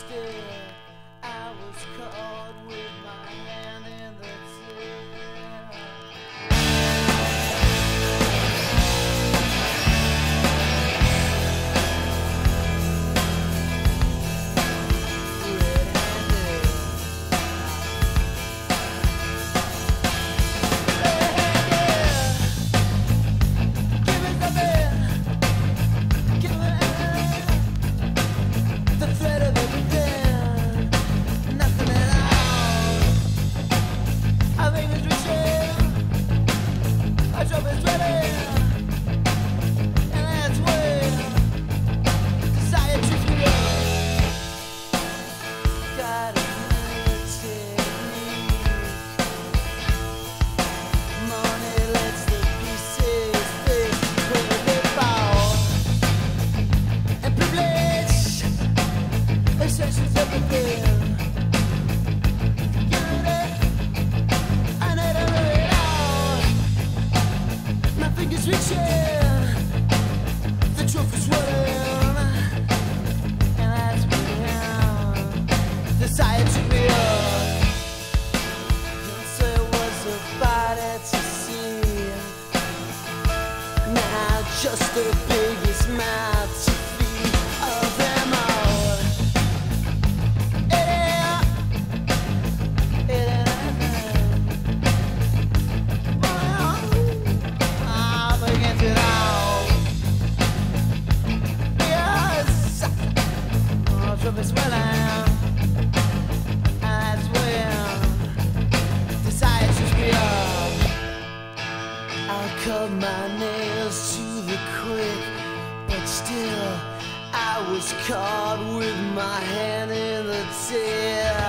still I was caught with my hand in the till. Just the biggest mouth to feed of them all. I've against it all. Yes, oh, trouble swelling. That's when desire shoots me up. I cut my nails to the quick, but still I was caught with my hand in the till.